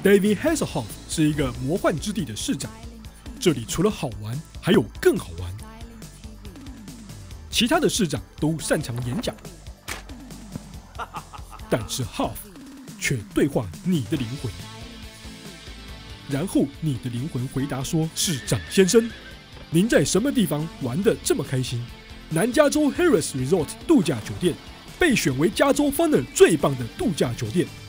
David Hasselhoff 是一个魔幻之地的市长，这里除了好玩，还有更好玩。其他的市长都擅长演讲，但是 Hoff 却对话你的灵魂。然后你的灵魂回答说：“市长先生，您在什么地方玩得这么开心？”南加州 Harrah's Resort 度假酒店被选为加州 Funner 最棒的度假酒店。